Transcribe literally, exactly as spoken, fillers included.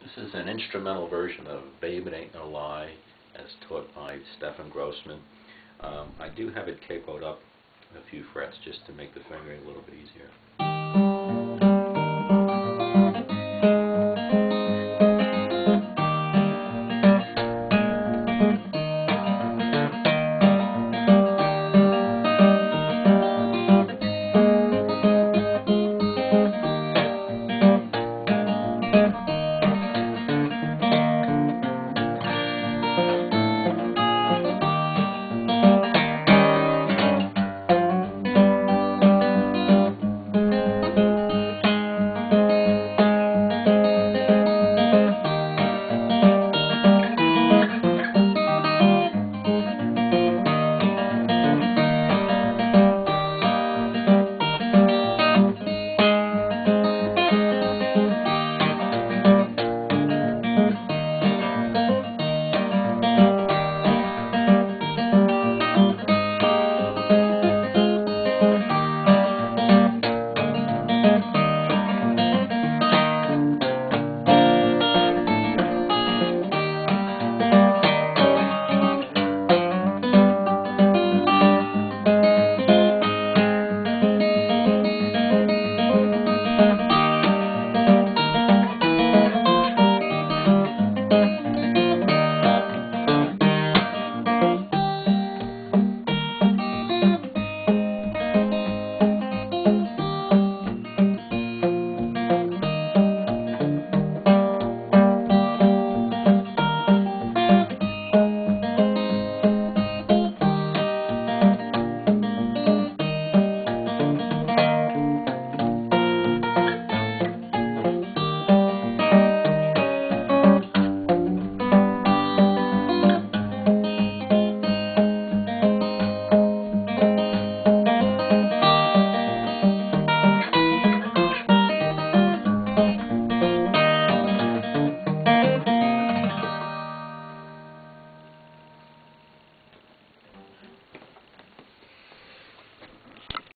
This is an instrumental version of Babe It Ain't No Lie, as taught by Stefan Grossman. Um, I do have it capoed up a few frets just to make the fingering a little bit easier.